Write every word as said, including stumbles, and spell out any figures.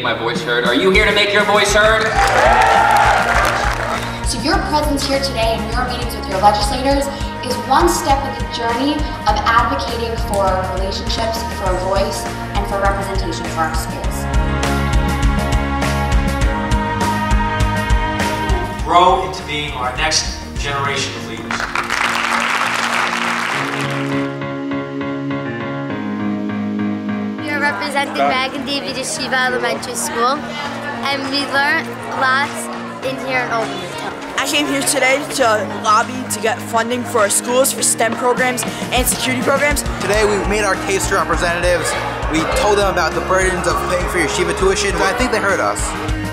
my voice heard. Are you here to make your voice heard? So your presence here today and your meetings with your legislators is one step in the journey of advocating for relationships, for a voice, and for representation for our schools. Grow into being our next generation of leaders. We are representing Dragon David Yeshiva Elementary School, and we learned lots in here in Albany. I came here today to lobby to get funding for our schools for STEM programs and security programs. Today we made our case to representatives. We told them about the burdens of paying for your yeshiva tuition. I think they heard us.